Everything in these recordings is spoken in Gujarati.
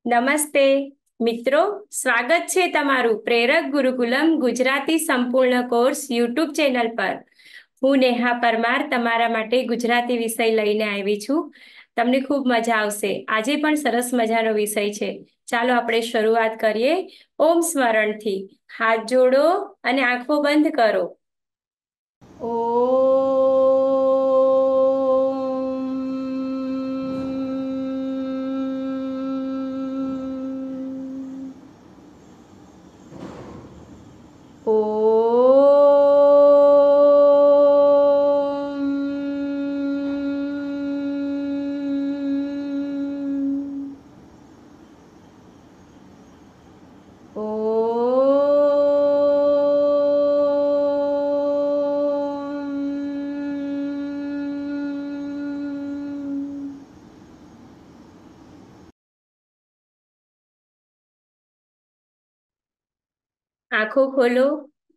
નમસ્તે મિત્રો, સ્વાગત છે તમારું પ્રેરક ગુરુકુલમ ગુજરાતી સંપૂર્ણ કોર્સ યુટ્યુબ ચેનલ પર। હું નેહા પરમાર તમારા માટે ગુજરાતી વિષય લઈને આવી છું। તમને ખૂબ મજા આવશે। આજે પણ સરસ મજાનો વિષય છે। ચાલો આપણે શરૂઆત કરીએ ઓમ સ્મરણથી। હાથ જોડો અને આંખો બંધ કરો। આંખો ખોલો।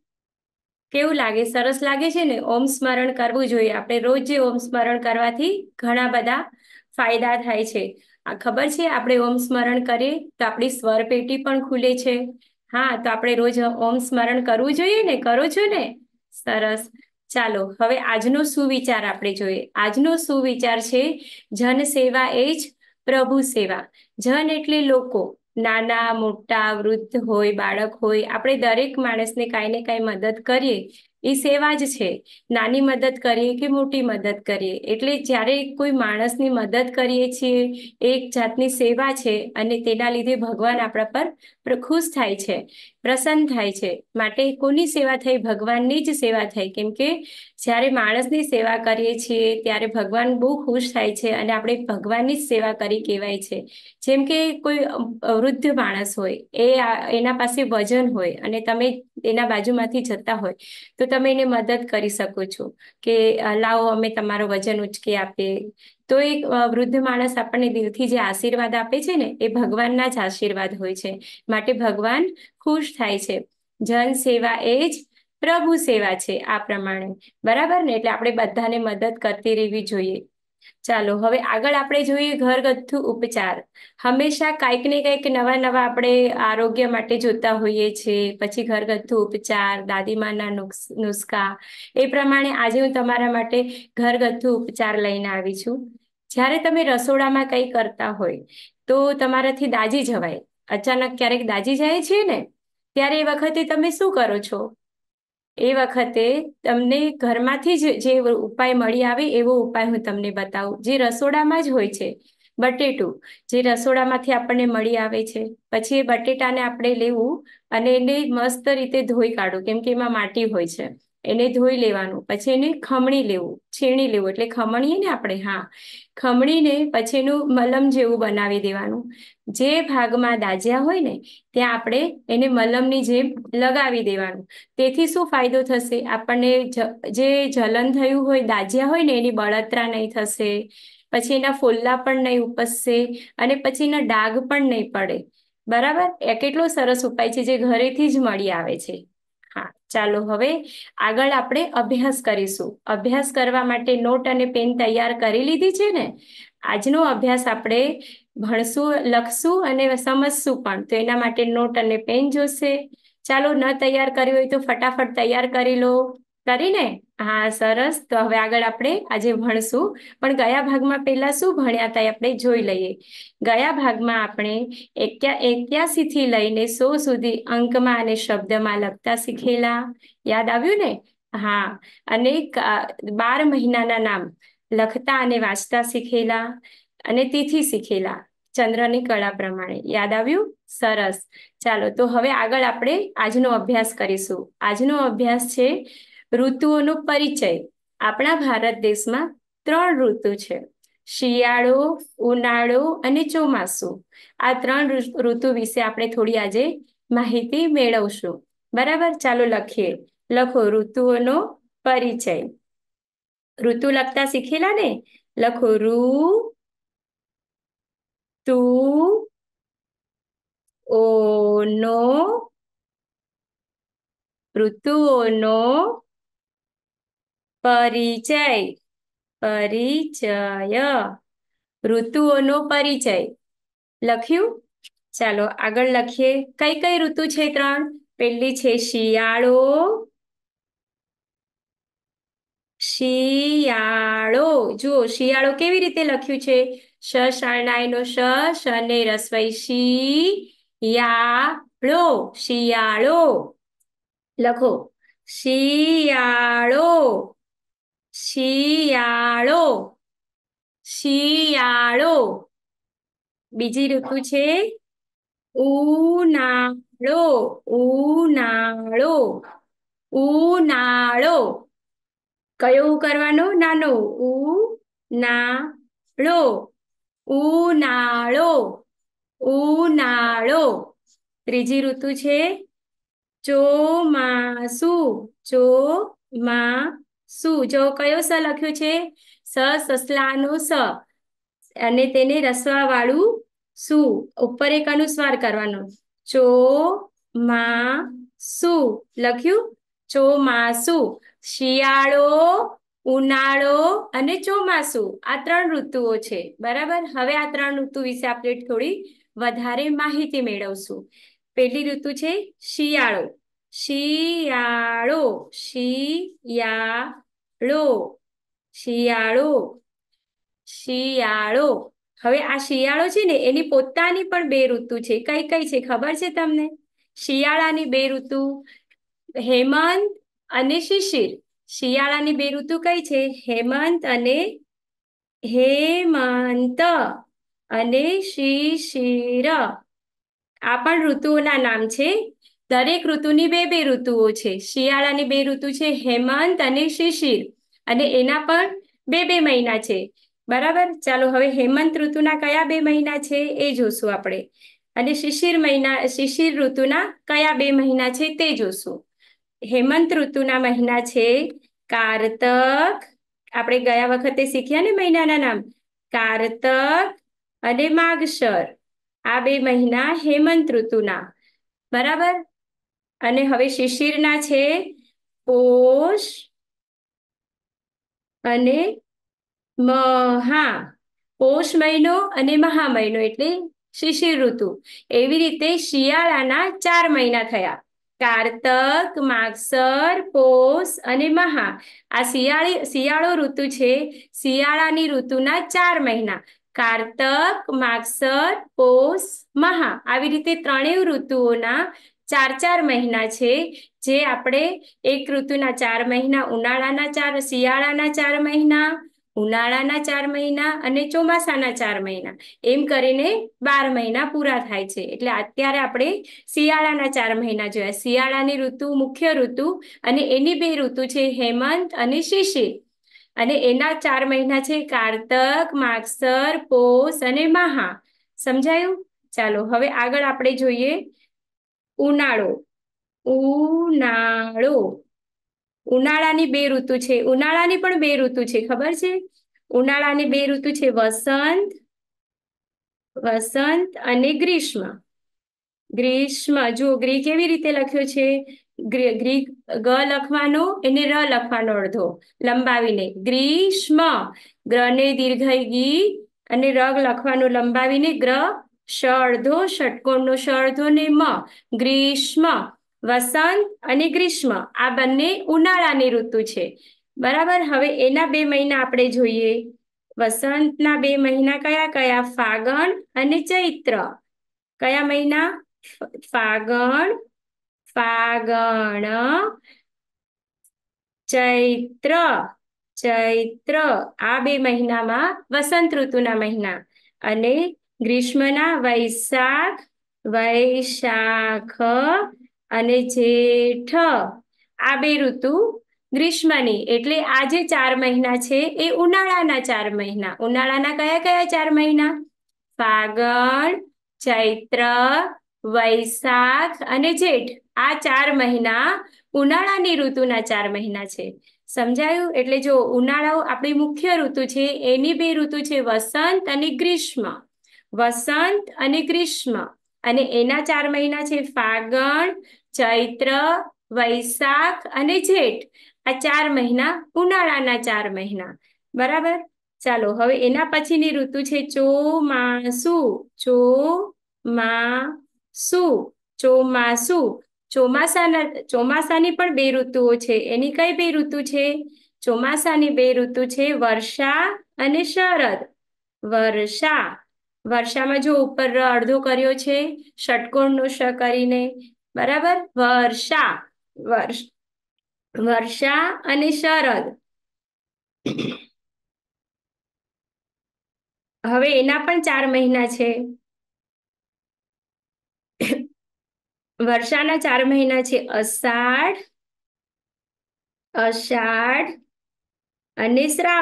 કેવું લાગે? સરસ લાગે છે ને? ઓમ સ્મરણ કરવું જોઈએ। આપણે રોજ જે ઓમ સ્મરણ કરવાથી ઘણા બધા ફાયદા થાય છે। આ ખબર છે? આપણે ઓમ સ્મરણ કરીએ તો આપણી સ્વર પેટી પણ ખુલે છે। હા, તો આપણે રોજ ઓમ સ્મરણ કરવું જોઈએ ને? કરો છો ને? સરસ। ચાલો હવે આજનો સુવિચાર આપણે જોઈએ। આજનો સુવિચાર છે, જન સેવા એ જ પ્રભુ સેવા। જન એટલે લોકો, નાના મોટા વૃદ્ધ હોય બાળક હોય, આપણે દરેક માણસને કાંઈ ને કાંઈ મદદ કરીએ એ સેવા જ છે। નાની મદદ કરીએ કે મોટી મદદ કરીએ, એટલે જ્યારે કોઈ માણસની મદદ કરીએ છીએ એ એક જાતની સેવા છે, અને તેના લીધે ભગવાન આપણા પર ખુશ થાય છે, પ્રસન્ન થાય છે। માટે કોની સેવા થઈ? ભગવાનની જ સેવા થઈ। કેમ કે જ્યારે માણસની સેવા કરીએ છીએ ત્યારે ભગવાન બહુ ખુશ થાય છે, અને આપણે ભગવાનની જ સેવા કરી કહેવાય છે। જેમ કે કોઈ વૃદ્ધ માણસ હોય, એના પાસે વજન હોય અને તમે એના બાજુમાંથી જતા હોય તો તમે એને મદદ કરી શકો છો કે લાવો અમે તમારો વજન ઉચકી આપીએ। તો એક વૃદ્ધ માણસ આપણને દિલથી જે આશીર્વાદ આપે છે ને, એ ભગવાનના જ આશીર્વાદ હોય છે। માટે ભગવાન ખુશ થાય છે। જન સેવા એ જ પ્રભુ સેવા છે, આ પ્રમાણે। બરાબર ને? એટલે આપણે બધાને મદદ કરતી રહેવી જોઈએ। ચાલો હવે આગળ આપણે જોઈએ ઘરગથ્થુ ઉપચાર। હંમેશા કંઈક ને કંઈક નવા નવા આપણે આરોગ્ય માટે જોતા હોઈએ છીએ। પછી ઘરગથ્થુ ઉપચાર, દાદીમાના નુસ્ખા, એ પ્રમાણે આજે હું તમારા માટે ઘરગથ્થુ ઉપચાર લઈને આવી છું। જ્યારે તમે રસોડામાં કંઈ કરતા હોય તો તમારાથી દાઝી જવાય, અચાનક ક્યારેક દાઝી જાય છે ને, ત્યારે એ વખતે તમે શું કરો છો? એ વખતે તમને ઘરમાંથી જ જે ઉપાય મળી આવે એવો ઉપાય હું તમને બતાવું, જે રસોડામાં જ હોય છે। બટેટું, જે રસોડામાંથી આપણને મળી આવે છે। પછી એ બટેટાને આપણે લેવું અને એને મસ્ત રીતે ધોઈ કાઢવું, કેમ કે એમાં માટી હોય છે। એને ધોઈ લેવાનું, પછી એને ખમણી લેવું, છીણી લેવું, એટલે ખમણીએ ને આપણે, હા, ખમણીને પછી એનું મલમ જેવું બનાવી દેવાનું। જે ભાગમાં દાઝ્યા હોય ને ત્યાં આપણે એને મલમની જેમ લગાવી દેવાનું। તેથી શું ફાયદો થશે? આપણને જે જલન થયું હોય, દાઝ્યા હોય ને, એની બળતરા નહીં થશે, પછી એના ફોલ્લા પણ નહીં ઉપસશે, અને પછી એના ડાઘ પણ નહીં પડે। બરાબર? એ કેટલો સરસ ઉપાય છે, જે ઘરેથી જ મળી આવે છે। હા, ચાલો હવે આગળ આપણે અભ્યાસ કરીશું। અભ્યાસ કરવા માટે નોટ અને પેન તૈયાર કરી લીધી છે ને? આજનો અભ્યાસ આપણે ભણશું, લખશું અને સમજશું પણ, તો એના માટે નોટ અને પેન જોશે। ચાલો, ન તૈયાર કરી હોય તો ફટાફટ તૈયાર કરી લો। કરીને? હા, સરસ। તો હવે આગળ આપણે આજે ભણશું, પણ ગયા ભાગમાં પહેલા શું ભણ્યા હતા એ આપણે જોઈ લઈએ। ગયા ભાગમાં આપણે 81 થી લઈને 100 સુધી અંકમાં અને શબ્દમાં લખતા શીખેલા। યાદ આવ્યું ને? હા, અને 12 મહિનાના નામ લખતા અને વાંચતા શીખેલા, અને તિથિ શીખેલા ચંદ્રની કળા પ્રમાણે। યાદ આવ્યું? સરસ। ચાલો, તો હવે આગળ આપણે આજનો અભ્યાસ કરીશું। આજનો અભ્યાસ છે ઋતુઓનો પરિચય। આપણા ભારત દેશમાં 3 ઋતુ છે: શિયાળો, ઉનાળો અને ચોમાસું। આ 3 ઋતુ વિશે આપણે થોડી આજે માહિતી મેળવશું। બરાબર? ચાલો લખીએ। લખો ઋતુઓનો પરિચય। ઋતુ લખતા શીખેલા ને? લખો ઋ તુ ઓનો, ઋતુઓનો પરિચય। પરિચય, ઋતુઓનો પરિચય લખ્યું? ચાલો આગળ લખીએ. કઈ કઈ ઋતુ છે ત્રણ? પહેલી છે શિયાળો. શિયાળો. જુઓ શિયાળો કેવી રીતે લખ્યું છે? શ શાળાનો શ, ને રસવઈ શી, યાળો. શિયાળો લખો. શિયાળો. શિયાળો. શિયાળો. બીજી ઋતુ છે ઉનાળો. ઉનાળો. ઉનાળો. કયો કરવાનો? નાનો ઉ ના ળો. ઉનાળો. ઉનાળો. ત્રીજી ઋતુ છે ચોમાસુ. ચોમાસુ. જો કયો સ લખ્યું છે? સસલાનો સ અને તેને રસવા વાળું સુ, ઉપર એક અનુસ્વાર કરવાનો. ચોમાસુ લખ્યું. ચોમાસુ. શિયાળો, ઉનાળો અને ચોમાસુ આ ત્રણ ઋતુઓ છે. બરાબર. હવે આ ત્રણ ઋતુ વિશે આપણે થોડી વધારે માહિતી મેળવશું. પહેલી ઋતુ છે શિયાળો. શિયાળો. શિયાળો. શિયાળો. શિયાળો. હવે આ શિયાળો છે ને એની પોતાની પણ બે ઋતુ છે. કઈ કઈ છે ખબર છે તમને? શિયાળાની બે ઋતુ હેમંત અને શિશિર. શિયાળાની બે ઋતુ કઈ છે? હેમંત અને હેમંત અને શિશિર. આ પણ ઋતુઓના નામ છે. દરેક ઋતુની બે બે ઋતુઓ છે. શિયાળાની બે ઋતુ છે હેમંત અને શિશિર, અને એના પણ બે બે મહિના છે. બરાબર. ચાલો હવે હેમંત ઋતુના કયા બે મહિના છે એ જોશું આપણે, અને શિશિર ઋતુના કયા બે મહિના છે તે જોશું. હેમંત ઋતુના મહિના છે કારતક. આપણે ગયા વખતે શીખ્યા ને મહિનાના નામ. કારતક અને માગશર. આ બે મહિના હેમંત ઋતુના. બરાબર. અને હવે શિશિરના છે પોષ અને મહા. પોષ મહિનો અને મહા મહિનો એટલે શિશિર ઋતુ. એવી રીતે શિયાળાના 4 મહિના થયા: કારતક, માગસર, પોષ અને મહા. આ શિયાળો ઋતુ છે. શિયાળાની ઋતુના 4 મહિના: કારતક, માગસર, પોષ, મહા. આવી રીતે ત્રણેય ઋતુઓના 4 મહિના છે. જે આપણે એક ઋતુના 4 મહિના, શિયાળાના 4 મહિના, ઉનાળાના 4 મહિના અને ચોમાસાના 4 મહિના, એમ કરીને 12 મહિના પૂરા થાય છે. એટલે અત્યારે આપણે શિયાળાના 4 મહિના જોયા. શિયાળાની ઋતુ મુખ્ય ઋતુ, અને એની બે ઋતુ છે હેમંત અને શિશિર, અને એના 4 મહિના છે કારતક, માગસર, પોષ અને મહા. સમજાયું? ચાલો હવે આગળ આપણે જોઈએ ઉનાળો. ઉનાળો. ઉનાળાની બે ઋતુ છે. ઉનાળાની પણ બે ઋતુ છે, ખબર છે? ઉનાળાની બે ઋતુ છે વસંત અને ગ્રીષ્મ. ગ્રીષ્મ. જુઓ ગ્રી કેવી રીતે લખ્યો છે? ગ્રી ગ લખવાનો, એને ર લખવાનો અડધો લંબાવીને ગ્રીષ્મ. ગ્રને દીર્ઘઈ ગી અને રગ લખવાનો લંબાવીને ગ્ર. શ અડધો, ષટકોણનો શ અડધો ને મ. ગ્રીષ્મ. વસંત અને ગ્રીષ્મ આ બંને ઉનાળાની ઋતુ છે. બરાબર. હવે એના બે મહિના આપણે જોઈએ. વસંતના બે મહિના કયા કયા? ફાગણ અને ચૈત્ર. કયા મહિના? ફાગણ, ચૈત્ર. ચૈત્ર. આ બે મહિનામાં વસંત ઋતુના મહિના. અને ગ્રીષ્મના વૈશાખ અને જેઠ. આ બે ઋતુ ગ્રીષ્મની. એટલે આ જે 4 મહિના છે એ ઉનાળાના 4 મહિના. ઉનાળાના કયા કયા 4 મહિના? ફાગણ, ચૈત્ર, વૈશાખ અને જેઠ. આ 4 મહિના ઉનાળાની ઋતુના 4 મહિના છે. સમજાયું? એટલે જો ઉનાળો આપણી મુખ્ય ઋતુ છે, એની બે ઋતુ છે વસંત અને ગ્રીષ્મ. વસંત અને ગ્રીષ્મ. અને એના 4 મહિના છે ફાગણ, ચૈત્ર, વૈશાખ અને જેઠ. આ 4 મહિના ઉનાળાના 4 મહિના. બરાબર. ચાલો હવે એના પછીની ઋતુ છે ચોમાસુ. ચોમાસુ. ચોમાસાની પણ બે ઋતુઓ છે. એની કઈ બે ઋતુ છે? ચોમાસાની બે ઋતુ છે વર્ષા અને શરદ. વર્ષામાં જો ઉપર અડધો કર્યો છે ષટકોણનો શ કરીને, બરાબર. વર્ષા અને શરદ. હવે એના પણ 4 મહિના છે. વર્ષાના 4 મહિના છે અષાઢ અને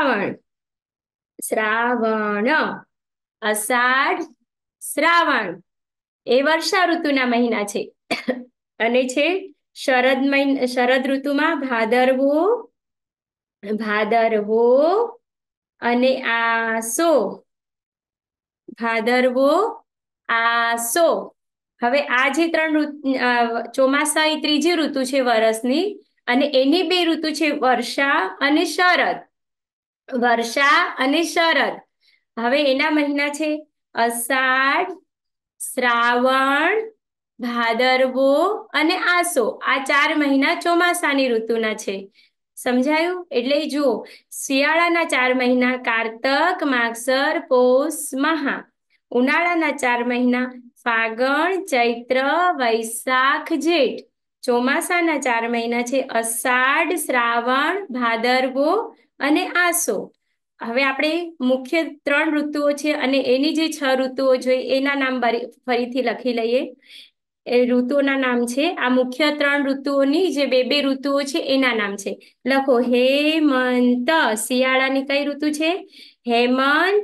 શ્રાવણ. અષાઢ, શ્રાવણ એ વર્ષા ઋતુના મહિના છે. અને છે શરદ ઋતુમાં ભાદરવો અને આસો. હવે આ જે 3 ચોમાસા એ ત્રીજી ઋતુ છે વર્ષની, અને એની બે ઋતુ છે વર્ષા અને શરદ. હવે એના મહિના છે અષાઢ, શ્રાવણ, ભાદરવો અને આસો. આ 4 મહિના ચોમાસાની ઋતુના છે. સમજાયું? એટલે જુઓ, શિયાળાના 4 મહિના કારતક, માગસર, પોષ, મહા. ઉનાળાના 4 મહિના ફાગણ, ચૈત્ર, વૈશાખ, જેઠ. ચોમાસાના 4 મહિના છે અષાઢ, શ્રાવણ, ભાદરવો અને આસો. હવે આપણે મુખ્ય 3 ઋતુઓ છે અને એની જે 6 ઋતુઓ જોઈ એના નામ ફરીથી લખી લઈએ. એ ઋતુઓના નામ છે. આ મુખ્ય 3 ઋતુઓની જે બે ઋતુઓ છે એના નામ છે. લખો હેમંત. શિયાળાની કઈ ઋતુ છે? હેમંત.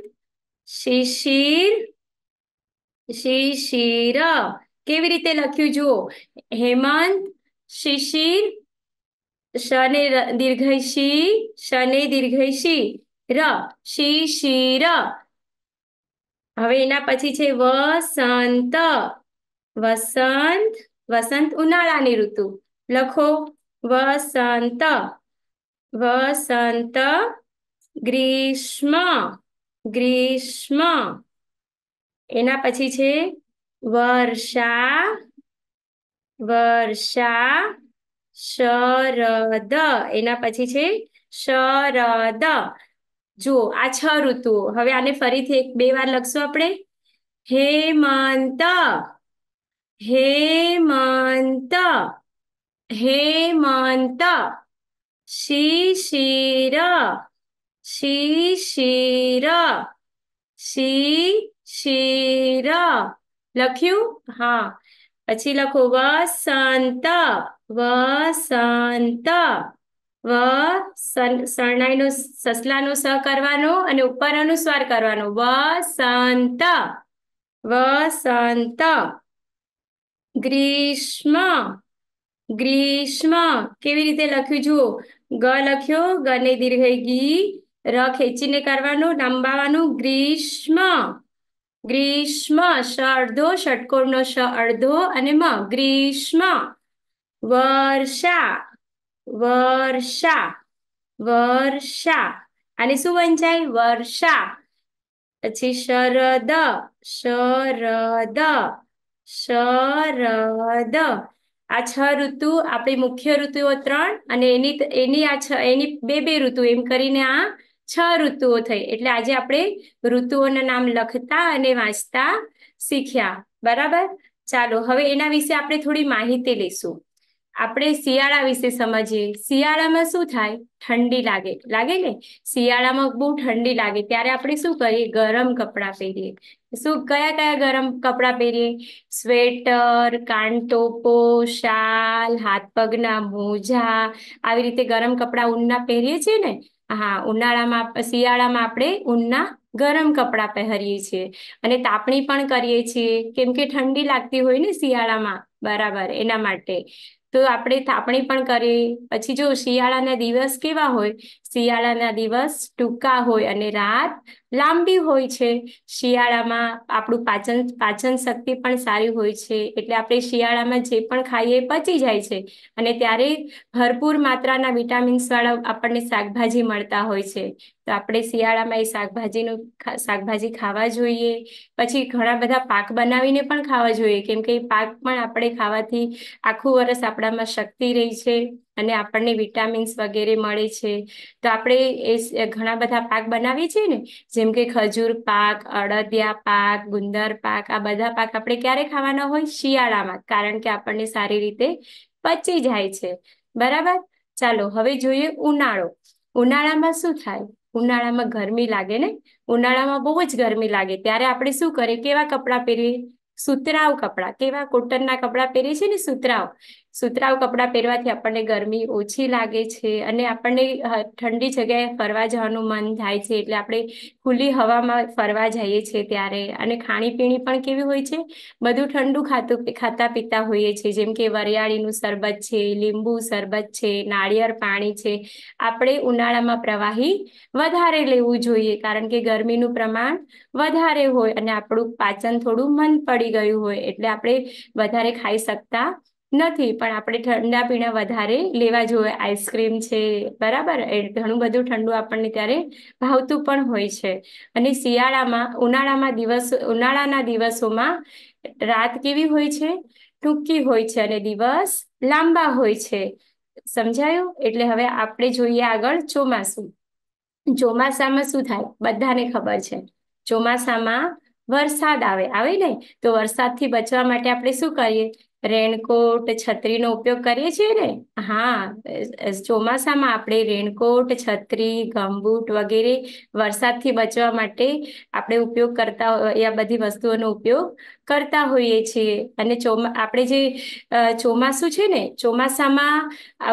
શિશિર. કેવી રીતે લખ્યું જુઓ. હેમંત, શિશિર, શને દીર્ઘઈ શી, શિશિર. હવે એના પછી છે વસંત ઉનાળાની ઋતુ. લખો વસંત. ગ્રીષ્મ. એના પછી છે વર્ષા. શરદ. એના પછી છે શરદ. જુઓ, આ 6 ઋતુઓ. હવે આને ફરીથી 2 વાર લખશું આપણે. હેમંત, શિશિર, લખ્યું? હા. પછી લખો વસંત. શરણાઈનો સસલાનો સ કરવાનો અને ઉપર અનુસ્વાર કરવાનો. વસંત. ગ્રીષ્મ. કેવી રીતે લખ્યું જુઓ. ગ લખ્યો, ગને દીર્ઘઈ ગી, ર ખેંચીને કરવાનું, લંબાવાનું. ગ્રીષ્મ. શ અડધો, ષટકોણનો શ અડધો અને મ. ગ્રીષ્મ. વર્ષા. અને શું વંચાય? વર્ષા. પછી શરદ. આ 6 ઋતુ આપણી મુખ્ય ઋતુઓ 3 અને એની બે ઋતુ એમ કરીને આ 6 ઋતુઓ થઈ. એટલે આજે આપણે ઋતુઓના નામ લખતા અને વાંચતા શીખ્યા. બરાબર. ચાલો હવે એના વિશે આપણે થોડી માહિતી લઈશું. આપણે શિયાળા વિશે સમજીએ. શિયાળામાં શું થાય? ઠંડી લાગે ને. શિયાળામાં બહુ ઠંડી લાગે ત્યારે આપણે શું કરીએ? ગરમ કપડાં પહેરીએ. કયા ગરમ કપડાં પહેરીએ? સ્વેટર, કાનટોપો, શાલ, હાથ પગના મોજા, આવી રીતે ગરમ કપડાં ઊનના પહેરીએ છીએ ને. હા, શિયાળામાં આપણે ઊનના ગરમ કપડાં પહેરીએ છીએ અને તાપણી પણ કરીએ છીએ, કેમ કે ઠંડી લાગતી હોય ને શિયાળામાં. બરાબર, એના માટે તો આપણે તાપણી પણ કરીએ. પછી જો શિયાળાના દિવસ કેવા હોય? શિયાળાના દિવસ ટૂંકા હોય અને રાત લાંબી હોય છે. શિયાળામાં આપણું પાચન શક્તિ પણ સારી હોય છે, એટલે આપણે શિયાળામાં જે પણ ખાઈએ એ પચી જાય છે. અને ત્યારે ભરપૂર માત્રાના વિટામિન્સ વાળા આપણને શાકભાજી મળતા હોય છે. તો આપણે શિયાળામાં એ શાકભાજી ખાવા જોઈએ. પછી ઘણા બધા પાક બનાવીને પણ ખાવા જોઈએ, કેમ કે એ પાક પણ આપણે ખાવાથી આખું વર્ષ આપણામાં શક્તિ રહી છે અને આપણને વિટામિન્સ વગેરે મળે છે. તો આપણે ઘણા બધા પાક બનાવીએ છીએ ને, જેમ કે ખજૂર પાક, અડદિયા પાક, ગુંદર પાક, આ બધા પાક આપણે ક્યારે ખાવાના હોય? શિયાળામાં, કારણ કે આપણને સારી રીતે પચી જાય છે. બરાબર. ચાલો હવે જોઈએ ઉનાળો. ઉનાળામાં શું થાય? ઉનાળામાં ગરમી લાગે ને. ઉનાળામાં બહુ જ ગરમી લાગે, ત્યારે આપણે શું કરીએ? કેવા કપડાં પહેરીએ? સુતરાઉ કપડાં. કેવા? કોટનના કપડાં પહેરીએ છીએ ને, સુતરાઉ. સુતરાઉ કપડાં પહેરવાથી આપણને ગરમી ઓછી લાગે છે અને આપણને ઠંડી જગ્યાએ ફરવા જવાનું મન થાય છે. એટલે આપણે ખુલ્લી હવામાં ફરવા જઈએ છીએ ત્યારે. અને ખાણીપીણી પણ કેવી હોય છે? બધું ઠંડુ ખાતા પીતા હોઈએ છીએ, જેમ કે વરિયાળીનું શરબત છે, લીંબુ શરબત છે, નાળિયેર પાણી છે. આપણે ઉનાળામાં પ્રવાહી વધારે લેવું જોઈએ, કારણ કે ગરમીનું પ્રમાણ વધારે હોય અને આપણું પાચન થોડું મંદ પડી ગયું હોય, એટલે આપણે વધારે ખાઈ શકતા નથી. પણ આપણે ઠંડા પીણા વધારે લેવા જોઈએ. આઈસ્ક્રીમ છે, બરાબર, એ ઘણું બધું ઠંડુ આપણને ત્યારે ભાવતું પણ હોય છે. અને ઉનાળાના દિવસોમાં રાત કેવી હોય છે? ટૂંકી હોય છે અને દિવસ લાંબા હોય છે. સમજાયું? એટલે હવે આપણે જોઈએ આગળ ચોમાસું. ચોમાસામાં શું થાય? બધાને ખબર છે. ચોમાસામાં વરસાદ આવે ને. તો વરસાદથી બચવા માટે આપણે શું કરીએ? રેનકોટ, છત્રીનો ઉપયોગ કરીએ છીએ ને. હા, ચોમાસામાં આપણે રેનકોટ, છત્રી, ગમબૂટ વગેરે વરસાદથી બચવા માટે આપણે ઉપયોગ કરતા હોય, આ બધી વસ્તુઓનો ઉપયોગ કરતા હોઈએ છીએ. અને આપણે જે ચોમાસું છે ને, ચોમાસામાં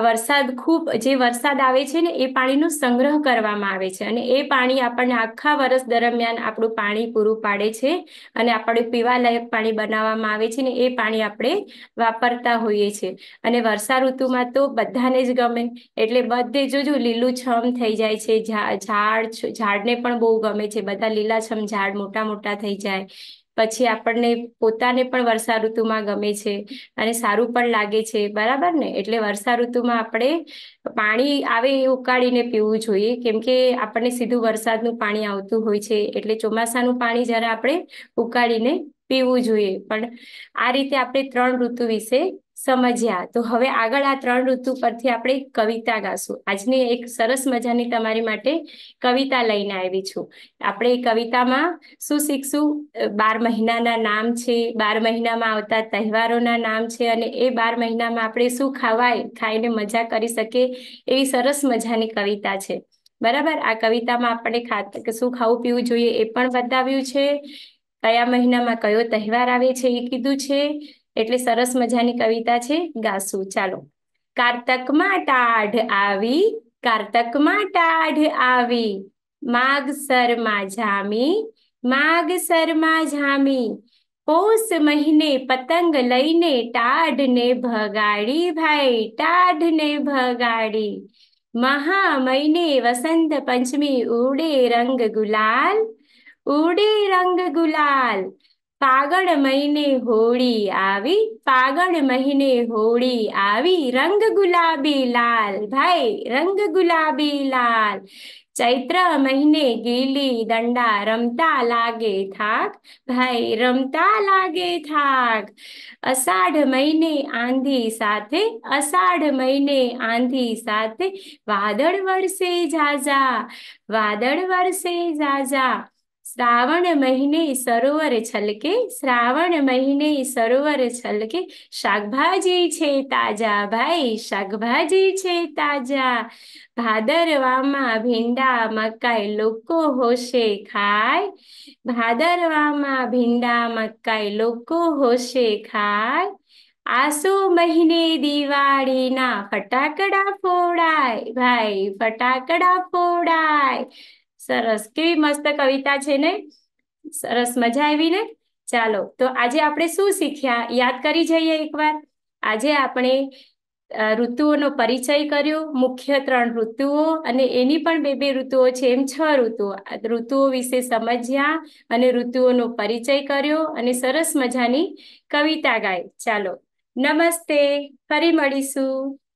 જે વરસાદ આવે છે ને, એ પાણીનો સંગ્રહ કરવામાં આવે છે. અને એ પાણી આપણને આખા વર્ષ દરમિયાન આપણું પાણી પૂરું પાડે છે. અને આપણે પીવાલાયક પાણી બનાવવામાં આવે છે ને, એ પાણી આપણે વાપરતા હોઈએ છીએ. અને વર્ષા ઋતુમાં તો બધાને જ ગમે. એટલે બધે જોજો લીલુંછમ થઈ જાય છે. ઝાડને પણ બહુ ગમે છે. બધા લીલાછમ ઝાડ મોટા મોટા થઈ જાય. પછી આપણને પોતાને પણ વર્ષા ઋતુમાં ગમે છે અને સારું પણ લાગે છે. બરાબર ને. એટલે વર્ષા ઋતુમાં આપણે પાણી આવે એ ઉકાળીને પીવું જોઈએ, કેમ કે આપણને સીધું વરસાદનું પાણી આવતું હોય છે. એટલે ચોમાસાનું પાણી જરા આપણે ઉકાળીને પીવું જોઈએ. પણ આ રીતે આપણે 3 ઋતુ વિશે સમજ્યા. તો હવે આગળ આ 3 ઋતુ પરથી આપણે કવિતા ગાશું. આજની એક સરસ મજાની તમારી માટે કવિતા લઈને આવી છું. આપણે કવિતામાં શું શીખશું? 12 મહિનાના નામ છે, 12 મહિનામાં આવતા તહેવારોના નામ છે, અને એ 12 મહિનામાં આપણે શું ખાઈને મજા કરી શકીએ, એવી સરસ મજાની કવિતા છે. બરાબર. આ કવિતામાં આપણે શું ખાવું પીવું જોઈએ એ પણ બતાવ્યું છે. કયા મહિનામાં કયો તહેવાર આવે છે એ કીધું છે. એટલે સરસ મજાની કવિતા છે, ગાશું. ચાલો. કારતકમાં ટાઢ આવી, કારતકમાં ટાઢ આવી, માગસરમાં જામી, માગસરમાં જામી, પોષ મહિને પતંગ લઈને ટાઢને ભગાડી, ભાઈ ટાઢને ભગાડી. મહા મહિને વસંત પંચમી ઉડે રંગ ગુલાલ, ઉડે રંગ ગુલાલ. ફાગણ મહિને હોળી આવી, ફાગણ મહિને હોળી આવી, રંગ ગુલાબી લાલ, ભાઈ રંગ ગુલાબી લાલ. ચૈત્ર મહિને ગીલી દંડા રમતા લાગે થાક, ભાઈ રમતા લાગે થાક. અષાઢ મહિને આંધી સાથે, અષાઢ મહિને આંધી સાથે, વાદળ વરસે ઝાઝા, વાદળ વરસે ઝાઝા. શ્રાવણ મહિને સરોવર છલકે, શ્રાવણ મહિને સરોવર છલકે, શાકભાજી છે તાજા, ભાઈ શાકભાજી છે તાજા. ભાદરવામાં ભીંડા મકાઈ લોકો હોશે ખાય, ભાદરવામાં ભીંડા મકાઈ લોકો હોશે ખાય. આસો મહિને દિવાળીના ફટાકડા ફોડાય, ભાઈ ફટાકડા ફોડાય. સરસ. કેવી મસ્ત કવિતા છે ને. સરસ. મજા આવી ને. ચાલો, તો આજે આપણે શું શીખ્યા યાદ કરી જઈએ એકવાર. આજે આપણે ઋતુઓનો પરિચય કર્યો, મુખ્ય 3 ઋતુઓ અને એની પણ બે બે ઋતુઓ છે, એમ 6 ઋતુઓ. ઋતુઓ વિશે સમજ્યા અને ઋતુઓનો પરિચય કર્યો અને સરસ મજાની કવિતા ગાઈ. ચાલો, નમસ્તે, ફરી મળીશું.